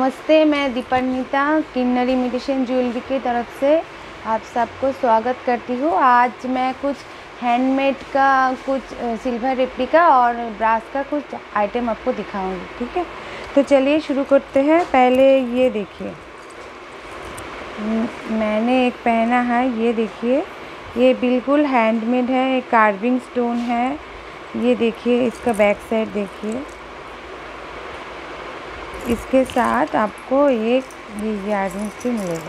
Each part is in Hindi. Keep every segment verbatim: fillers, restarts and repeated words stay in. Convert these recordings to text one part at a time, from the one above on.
नमस्ते, मैं दीपन्विता किन्नर इमिटेशन ज्वेलरी की तरफ से आप सबको स्वागत करती हूँ। आज मैं कुछ हैंडमेड का, कुछ सिल्वर रेप्लिका और ब्रास का कुछ आइटम आपको दिखाऊंगी। ठीक है, तो चलिए शुरू करते हैं। पहले ये देखिए, मैंने एक पहना है, ये देखिए, ये बिल्कुल हैंडमेड है, एक कार्विंग स्टोन है। ये देखिए, इसका बैक साइड देखिए। इसके साथ आपको एक इयररिंग भी मिलेगा,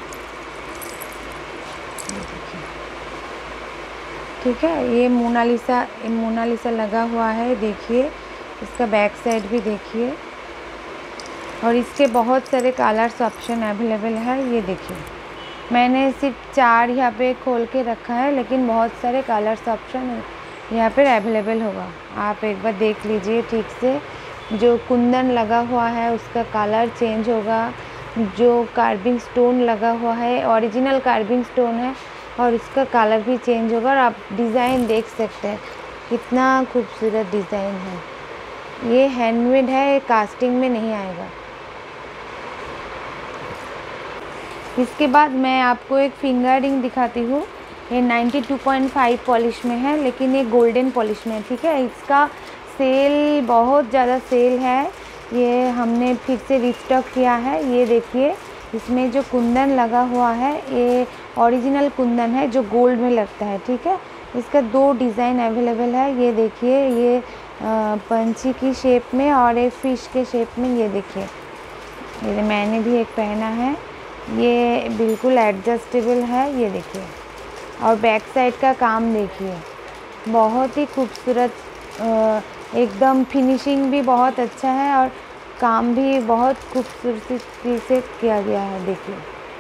ये देखिए। ठीक है, ये मोनालिसा मोनालिसा लगा हुआ है, देखिए। इसका बैक साइड भी देखिए, और इसके बहुत सारे कलर्स ऑप्शन अवेलेबल है। ये देखिए, मैंने सिर्फ चार यहाँ पे खोल के रखा है, लेकिन बहुत सारे कलर्स ऑप्शन यहाँ पे अवेलेबल होगा। आप एक बार देख लीजिए ठीक से। जो कुंदन लगा हुआ है उसका कलर चेंज होगा, जो कार्विंग स्टोन लगा हुआ है ओरिजिनल कार्विंग स्टोन है, और इसका कलर भी चेंज होगा। और आप डिज़ाइन देख सकते हैं, कितना खूबसूरत डिज़ाइन है। ये हैंडमेड है, ये कास्टिंग में नहीं आएगा। इसके बाद मैं आपको एक फिंगर रिंग दिखाती हूँ। ये ninety two point five polish में है, लेकिन ये गोल्डन पॉलिश में है। ठीक है, इसका सेल बहुत ज़्यादा सेल है, ये हमने फिर से रिस्टॉक किया है। ये देखिए, इसमें जो कुंदन लगा हुआ है ये ओरिजिनल कुंदन है, जो गोल्ड में लगता है। ठीक है, इसका दो डिज़ाइन अवेलेबल है। ये देखिए, ये पंछी की शेप में और एक फ़िश के शेप में। ये देखिए, ये मैंने भी एक पहना है, ये बिल्कुल एडजस्टेबल है। ये देखिए, और बैक साइड का काम देखिए, बहुत ही खूबसूरत, एकदम फिनिशिंग भी बहुत अच्छा है और काम भी बहुत खूबसूरती से किया गया है। देखिए,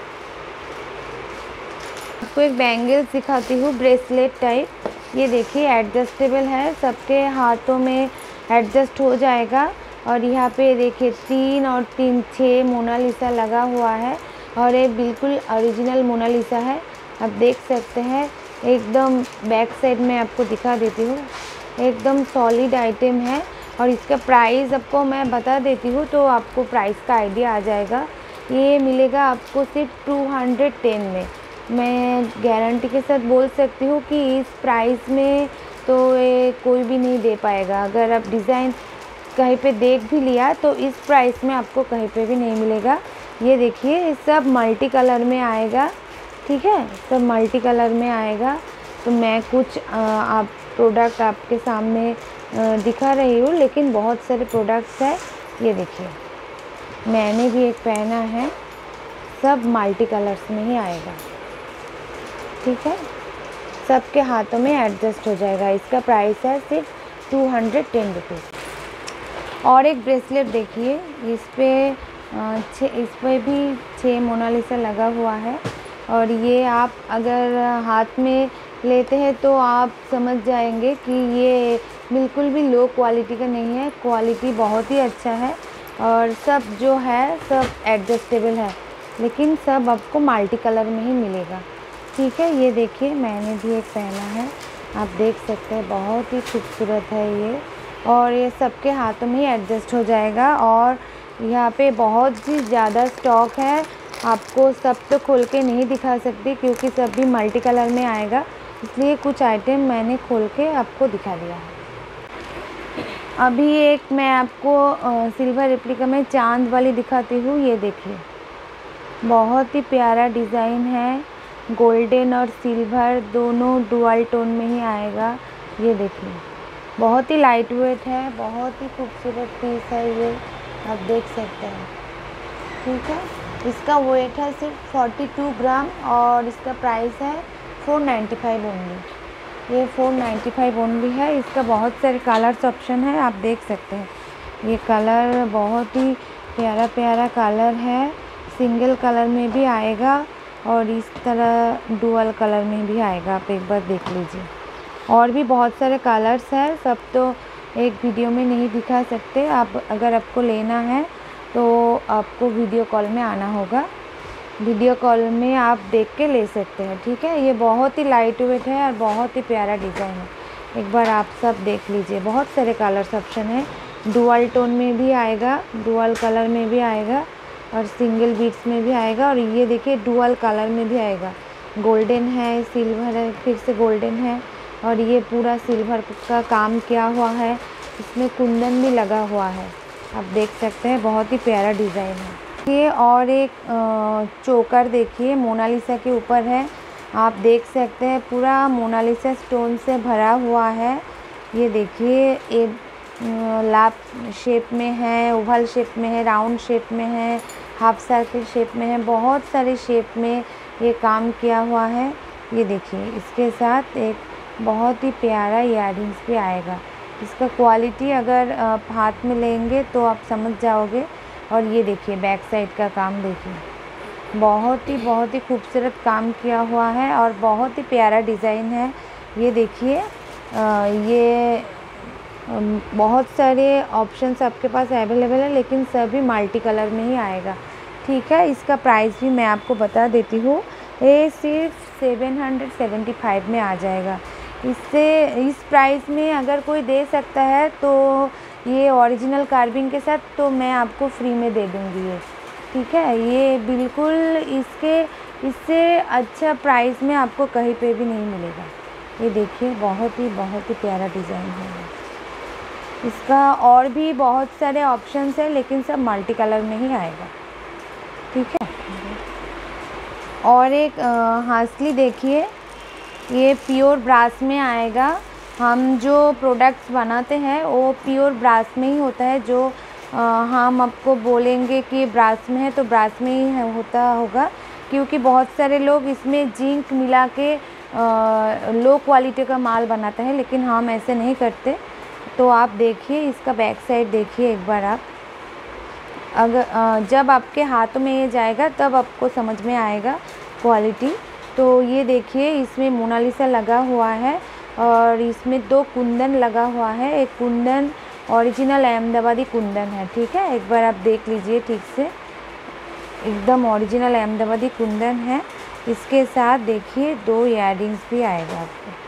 आपको एक बैंगल दिखाती हूँ, ब्रेसलेट टाइप। ये देखिए, एडजस्टेबल है, सबके हाथों में एडजस्ट हो जाएगा। और यहाँ पे देखिए, तीन और तीन छः मोनालिसा लगा हुआ है, और ये बिल्कुल ओरिजिनल मोनालिसा है। आप देख सकते हैं, एकदम बैक साइड में आपको दिखा देती हूँ, एकदम सॉलिड आइटम है। और इसका प्राइस आपको मैं बता देती हूँ, तो आपको प्राइस का आइडिया आ जाएगा। ये मिलेगा आपको सिर्फ टू हंड्रेड टेन में। मैं गारंटी के साथ बोल सकती हूँ कि इस प्राइस में तो ये कोई भी नहीं दे पाएगा। अगर आप डिज़ाइन कहीं पे देख भी लिया तो इस प्राइस में आपको कहीं पे भी नहीं मिलेगा। ये देखिए, सब मल्टी कलर में आएगा। ठीक है, सब मल्टी कलर में आएगा। तो मैं कुछ आ, आप प्रोडक्ट आपके सामने दिखा रही हूँ, लेकिन बहुत सारे प्रोडक्ट्स है। ये देखिए, मैंने भी एक पहना है, सब मल्टी कलर्स में ही आएगा। ठीक है, सबके हाथों में एडजस्ट हो जाएगा। इसका प्राइस है सिर्फ टू हंड्रेड टेन रुपीज़। और एक ब्रेसलेट देखिए, इस पर छः इस पर भी छः मोनालिसा लगा हुआ है। और ये आप अगर हाथ में लेते हैं तो आप समझ जाएंगे कि ये बिल्कुल भी लो क्वालिटी का नहीं है, क्वालिटी बहुत ही अच्छा है। और सब जो है सब एडजस्टेबल है, लेकिन सब आपको मल्टी कलर में ही मिलेगा। ठीक है, ये देखिए, मैंने भी एक पहना है, आप देख सकते हैं, बहुत ही खूबसूरत है ये। और ये सबके हाथों में ही एडजस्ट हो जाएगा। और यहाँ पे बहुत ही ज़्यादा स्टॉक है, आपको सब तो खोल के नहीं दिखा सकती क्योंकि सब भी मल्टी कलर में आएगा, इसलिए कुछ आइटम मैंने खोल के आपको दिखा दिया है। अभी एक मैं आपको आ, सिल्वर रेप्लिका में चांद वाली दिखाती हूँ। ये देखिए, बहुत ही प्यारा डिज़ाइन है, गोल्डन और सिल्वर दोनों डुअल टोन में ही आएगा। ये देखिए, बहुत ही लाइट वेट है, बहुत ही खूबसूरत पीस है ये, आप देख सकते हैं। ठीक है, इसका वेट है सिर्फ फोर्टी टू ग्राम और इसका प्राइस है फोर नाइन्टी फाइव ओनली। ये फोर नाइन्टी फाइव ओनली है। इसका बहुत सारे कलर्स ऑप्शन है, आप देख सकते हैं। ये कलर बहुत ही प्यारा प्यारा कलर है, सिंगल कलर में भी आएगा और इस तरह डुअल कलर में भी आएगा। आप एक बार देख लीजिए। और भी बहुत सारे कलर्स हैं, सब तो एक वीडियो में नहीं दिखा सकते। आप अगर आपको लेना है तो आपको वीडियो कॉल में आना होगा, वीडियो कॉल में आप देख के ले सकते हैं। ठीक है, ये बहुत ही लाइट वेट है और बहुत ही प्यारा डिज़ाइन है। एक बार आप सब देख लीजिए, बहुत सारे कलर्स ऑप्शन है, डुअल टोन में भी आएगा, डुअल कलर में भी आएगा, और सिंगल बीट्स में भी आएगा। और ये देखिए डुअल कलर में भी आएगा, गोल्डन है, सिल्वर है, फिर से गोल्डन है, और ये पूरा सिल्वर का काम किया हुआ है। इसमें कुंदन भी लगा हुआ है, आप देख सकते हैं, बहुत ही प्यारा डिज़ाइन है ये। और एक चोकर देखिए मोनालिसा के ऊपर है, आप देख सकते हैं पूरा मोनालिसा स्टोन से भरा हुआ है। ये देखिए एक लाप शेप में है, ओवल शेप में है, राउंड शेप में है, हाफ सर्किल शेप में है, बहुत सारे शेप में ये काम किया हुआ है। ये देखिए इसके साथ एक बहुत ही प्यारा इयररिंग्स भी आएगा। इसका क्वालिटी अगर आप हाथ में लेंगे तो आप समझ जाओगे। और ये देखिए बैक साइड का काम देखिए, बहुत ही बहुत ही खूबसूरत काम किया हुआ है और बहुत ही प्यारा डिज़ाइन है। ये देखिए ये बहुत सारे ऑप्शंस आपके पास अवेलेबल है, लेकिन सभी मल्टी कलर में ही आएगा। ठीक है, इसका प्राइस भी मैं आपको बता देती हूँ, ये सिर्फ सेवन हंड्रेड सेवेंटी फाइव में आ जाएगा। इससे इस प्राइस में अगर कोई दे सकता है तो ये ओरिजिनल कार्विंग के साथ तो मैं आपको फ्री में दे दूँगी ये। ठीक है, ये बिल्कुल इसके इससे अच्छा प्राइस में आपको कहीं पे भी नहीं मिलेगा। ये देखिए बहुत ही बहुत ही प्यारा डिज़ाइन है। इसका और भी बहुत सारे ऑप्शंस है, लेकिन सब मल्टी कलर में ही आएगा। ठीक है, और एक हासली देखिए, ये प्योर ब्रास में आएगा। हम जो प्रोडक्ट्स बनाते हैं वो प्योर ब्रास में ही होता है। जो आ, हम आपको बोलेंगे कि ब्रास में है तो ब्रास में ही होता होगा, क्योंकि बहुत सारे लोग इसमें जिंक मिला के लो क्वालिटी का माल बनाते हैं, लेकिन हम ऐसे नहीं करते। तो आप देखिए इसका बैक साइड देखिए एक बार आप, अगर आ, जब आपके हाथ में ये जाएगा तब आपको समझ में आएगा क्वालिटी। तो ये देखिए इसमें मोनालिसा लगा हुआ है और इसमें दो कुंदन लगा हुआ है। एक कुंदन ओरिजिनल अहमदाबादी कुंदन है। ठीक है, एक बार आप देख लीजिए ठीक से, एकदम ओरिजिनल अहमदाबादी कुंदन है। इसके साथ देखिए दो इयररिंग्स भी आएगा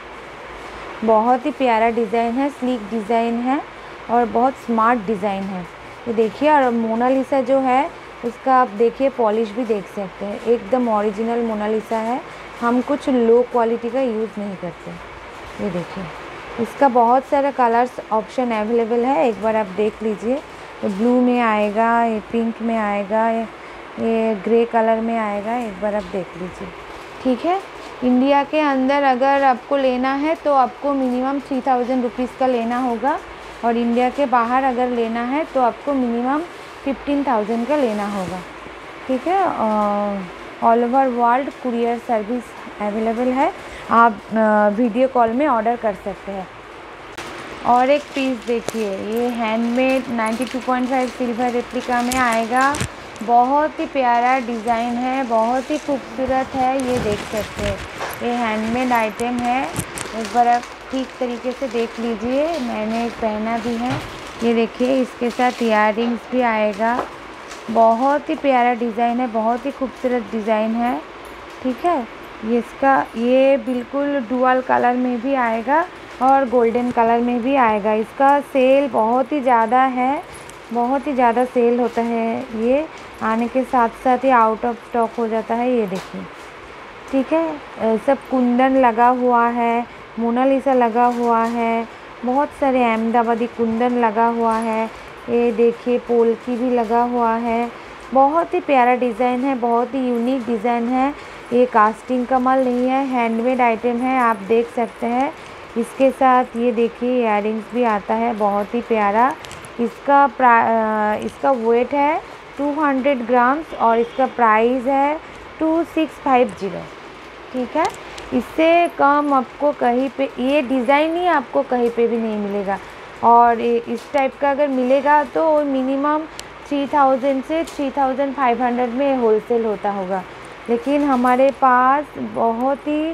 आपको। बहुत ही प्यारा डिज़ाइन है, स्लीक डिज़ाइन है और बहुत स्मार्ट डिज़ाइन है। ये देखिए, और मोनालिसा जो है उसका आप देखिए पॉलिश भी देख सकते हैं, एकदम ओरिजिनल मोनालिसा है। हम कुछ लो क्वालिटी का यूज़ नहीं करते। ये देखिए इसका बहुत सारा कलर्स ऑप्शन अवेलेबल है, एक बार आप देख लीजिए। ये ब्लू में आएगा, ये पिंक में आएगा, ये ग्रे कलर में आएगा, एक बार आप देख लीजिए। ठीक है, इंडिया के अंदर अगर आपको लेना है तो आपको मिनिमम थ्री थाउजेंड रुपीज़ का लेना होगा, और इंडिया के बाहर अगर लेना है तो आपको मिनिमम फिफ्टीन थाउजेंड का लेना होगा। ठीक है, all over world courier service available है, आप वीडियो कॉल में ऑर्डर कर सकते हैं। और एक पीस देखिए, ये handmade ninety two point five silver replica में आएगा। बहुत ही प्यारा डिज़ाइन है, बहुत ही खूबसूरत है, ये देख सकते हैं। ये हैंडमेड आइटम है, एक बार आप ठीक तरीके से देख लीजिए, मैंने एक पहना भी है। ये देखिए इसके साथ इयररिंग्स भी आएगा। बहुत ही प्यारा डिज़ाइन है, बहुत ही खूबसूरत डिज़ाइन है। ठीक है, ये इसका ये बिल्कुल डुअल कलर में भी आएगा और गोल्डन कलर में भी आएगा। इसका सेल बहुत ही ज़्यादा है, बहुत ही ज़्यादा सेल होता है। ये आने के साथ साथ ही आउट ऑफ स्टॉक हो जाता है। ये देखिए, ठीक है, सब कुंदन लगा हुआ है, मोनालिसा लगा हुआ है, बहुत सारे अहमदाबादी कुंदन लगा हुआ है। ये देखिए पोल्की भी लगा हुआ है। बहुत ही प्यारा डिज़ाइन है, बहुत ही यूनिक डिज़ाइन है। ये कास्टिंग का माल नहीं है, हैंडमेड आइटम है, आप देख सकते हैं। इसके साथ ये देखिए इयररिंग्स भी आता है, बहुत ही प्यारा। इसका प्रा इसका वेट है टू हंड्रेड ग्राम्स और इसका प्राइस है टू सिक्स फाइव ज़ीरो। ठीक है, इससे कम आपको कहीं पे ये डिज़ाइन ही आपको कहीं पे भी नहीं मिलेगा। और इस टाइप का अगर मिलेगा तो मिनिमम थ्री थाउजेंड से थ्री थाउजेंड फाइव हंड्रेड में होलसेल होता होगा, लेकिन हमारे पास बहुत ही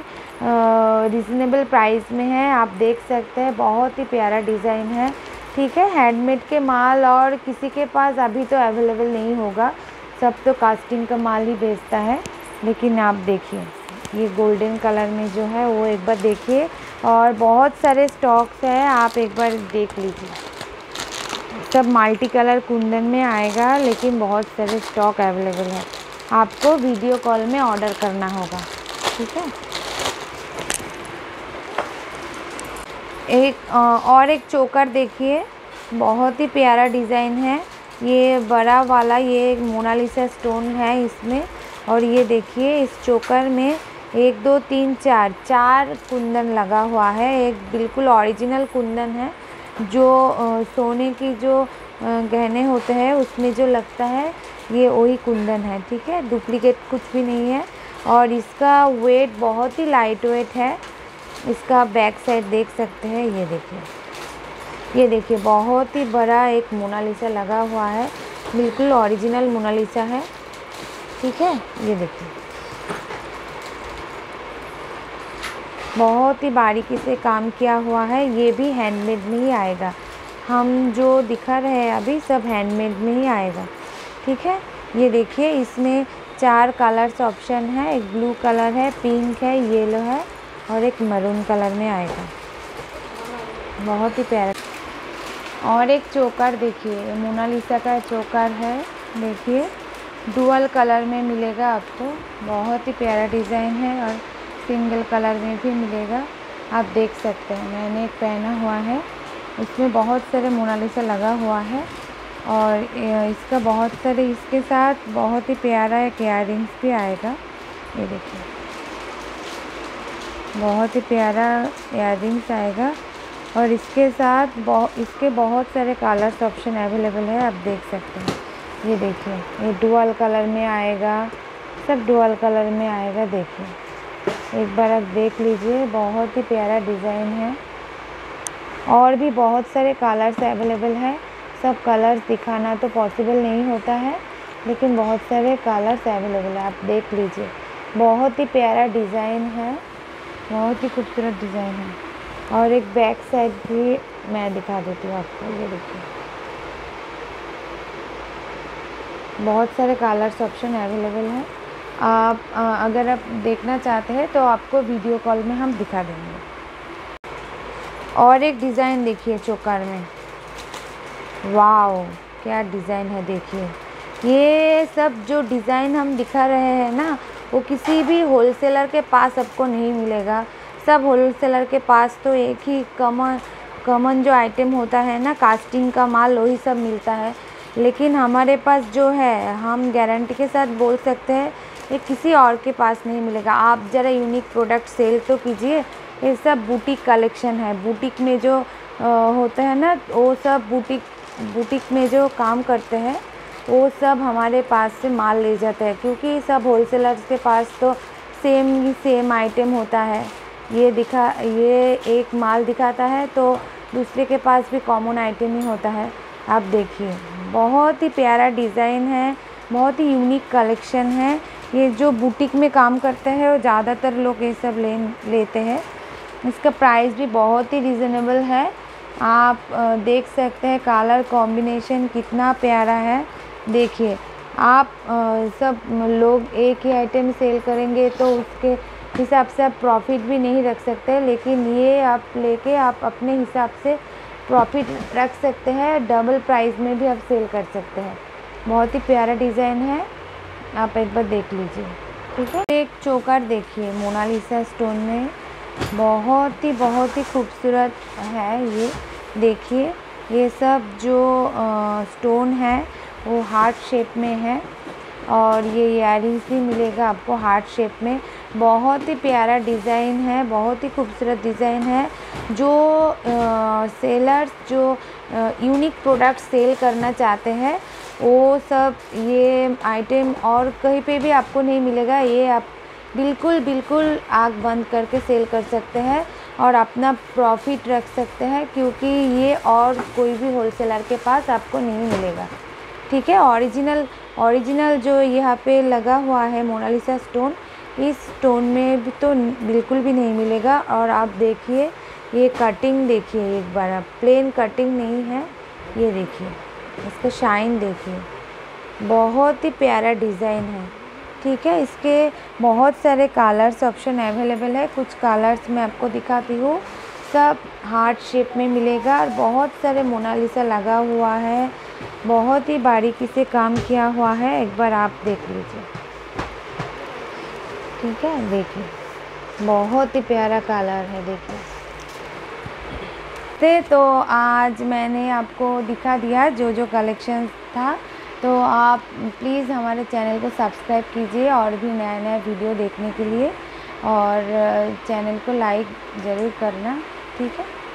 रिजनेबल प्राइस में है, आप देख सकते हैं। बहुत ही प्यारा डिज़ाइन है। ठीक है, हैंडमेड के माल और किसी के पास अभी तो अवेलेबल नहीं होगा, सब तो कास्टिंग का माल ही बेचता है। लेकिन आप देखिए ये गोल्डन कलर में जो है वो एक बार देखिए, और बहुत सारे स्टॉक्स हैं, आप एक बार देख लीजिए। सब मल्टी कलर कुंदन में आएगा, लेकिन बहुत सारे स्टॉक अवेलेबल है। आपको वीडियो कॉल में ऑर्डर करना होगा, ठीक है। एक और एक चोकर देखिए, बहुत ही प्यारा डिज़ाइन है। ये बड़ा वाला ये एक मोनालिसा स्टोन है इसमें। और ये देखिए इस चोकर में एक दो तीन चार चार कुंदन लगा हुआ है। एक बिल्कुल ओरिजिनल कुंदन है, जो सोने की जो गहने होते हैं उसमें जो लगता है, ये वही कुंदन है, ठीक है। डुप्लीकेट कुछ भी नहीं है। और इसका वेट बहुत ही लाइट वेट है। इसका बैक साइड देख सकते हैं, ये देखिए, ये देखिए बहुत ही बड़ा एक मोनालिसा लगा हुआ है, बिल्कुल ओरिजिनल मोनालिसा है, ठीक है। ये देखिए बहुत ही बारीकी से काम किया हुआ है। ये भी हैंडमेड में ही आएगा। हम जो दिखा रहे हैं अभी सब हैंडमेड में ही आएगा, ठीक है। ये देखिए इसमें चार कलर्स ऑप्शन है। एक ब्लू कलर है, पिंक है, येलो है और एक मरून कलर में आएगा। बहुत ही प्यारा। और एक चोकर देखिए, मोनालिसा का चोकर है, देखिए डुअल कलर में मिलेगा आपको। बहुत ही प्यारा डिज़ाइन है और सिंगल कलर में भी मिलेगा। आप देख सकते हैं, मैंने एक पहना हुआ है, उसमें बहुत सारे मोनालिसा लगा हुआ है। और इसका बहुत सारे, इसके साथ बहुत ही प्यारा एक इयररिंग्स भी आएगा। ये देखिए बहुत ही प्यारा इयररिंग्स आएगा। और इसके साथ बहुत इसके बहुत सारे कलर्स ऑप्शन अवेलेबल है, आप देख सकते हैं। ये देखिए ये डुअल कलर में आएगा, सब डुअल कलर में आएगा। देखिए एक बार आप देख लीजिए, बहुत ही प्यारा डिज़ाइन है। और भी बहुत सारे कलर्स अवेलेबल है। सब कलर्स दिखाना तो पॉसिबल नहीं होता है, लेकिन बहुत सारे कलर्स अवेलेबल है, आप देख लीजिए। बहुत ही प्यारा डिज़ाइन है, बहुत ही खूबसूरत डिज़ाइन है। और एक बैक साइड भी मैं दिखा देती हूँ आपको। ये देखिए बहुत सारे कलर्स ऑप्शन अवेलेबल हैं। आप आ, अगर आप देखना चाहते हैं तो आपको वीडियो कॉल में हम दिखा देंगे। और एक डिज़ाइन देखिए चोकर में, वाओ क्या डिज़ाइन है। देखिए ये सब जो डिज़ाइन हम दिखा रहे हैं ना, वो किसी भी होलसेलर के पास आपको नहीं मिलेगा। सब होलसेलर के पास तो एक ही कॉमन कॉमन जो आइटम होता है ना, कास्टिंग का माल, वही सब मिलता है। लेकिन हमारे पास जो है, हम गारंटी के साथ बोल सकते हैं, ये किसी और के पास नहीं मिलेगा। आप ज़रा यूनिक प्रोडक्ट सेल तो कीजिए। ये सब बुटीक कलेक्शन है। बुटीक में जो आ, होते हैं ना, वो सब बुटीक बुटीक में जो काम करते हैं वो सब हमारे पास से माल ले जाते हैं, क्योंकि सब होलसेलर्स के पास तो सेम ही सेम आइटम होता है। ये दिखा ये एक माल दिखाता है तो दूसरे के पास भी कॉमन आइटम ही होता है। आप देखिए बहुत ही प्यारा डिज़ाइन है, बहुत ही यूनिक कलेक्शन है। ये जो बुटीक में काम करते हैं वो ज़्यादातर लोग ये सब ले लेते हैं। इसका प्राइस भी बहुत ही रिजनेबल है। आप देख सकते हैं कलर कॉम्बिनेशन कितना प्यारा है। देखिए आप सब लोग एक ही आइटम सेल करेंगे तो उसके हिसाब से आप प्रॉफिट भी नहीं रख सकते, लेकिन ये आप लेके आप अपने हिसाब से प्रॉफिट रख सकते हैं। डबल प्राइस में भी आप सेल कर सकते हैं। बहुत ही प्यारा डिज़ाइन है, आप एक बार देख लीजिए, ठीक है। एक चोकर देखिए मोनालिसा स्टोन में, बहुत ही बहुत ही खूबसूरत है। ये देखिए ये सब जो आ, स्टोन है वो हार्ट शेप में है। और ये इयररिंग्स भी मिलेगा आपको हार्ट शेप में। बहुत ही प्यारा डिज़ाइन है, बहुत ही खूबसूरत डिज़ाइन है। जो आ, सेलर्स जो यूनिक प्रोडक्ट सेल करना चाहते हैं वो सब ये आइटम और कहीं पे भी आपको नहीं मिलेगा। ये आप बिल्कुल बिल्कुल आँख बंद करके सेल कर सकते हैं और अपना प्रॉफिट रख सकते हैं, क्योंकि ये और कोई भी होलसेलर के पास आपको नहीं मिलेगा, ठीक है। ओरिजिनल ओरिजिनल जो यहाँ पे लगा हुआ है मोनालिसा स्टोन, इस स्टोन में भी तो बिल्कुल भी नहीं मिलेगा। और आप देखिए ये कटिंग देखिए एक बार, आप प्लेन कटिंग नहीं है। ये देखिए इसका शाइन देखिए, बहुत ही प्यारा डिज़ाइन है, ठीक है। इसके बहुत सारे कलर्स ऑप्शन अवेलेबल है। कुछ कलर्स मैं आपको दिखाती हूँ। सब हार्ट शेप में मिलेगा और बहुत सारे मोनालिसा लगा हुआ है, बहुत ही बारीकी से काम किया हुआ है। एक बार आप देख लीजिए, ठीक है। देखिए बहुत ही प्यारा कलर है, देखिए। तो आज मैंने आपको दिखा दिया जो जो कलेक्शन था। तो आप प्लीज़ हमारे चैनल को सब्सक्राइब कीजिए और भी नया नया वीडियो देखने के लिए, और चैनल को लाइक ज़रूर करना, ठीक है।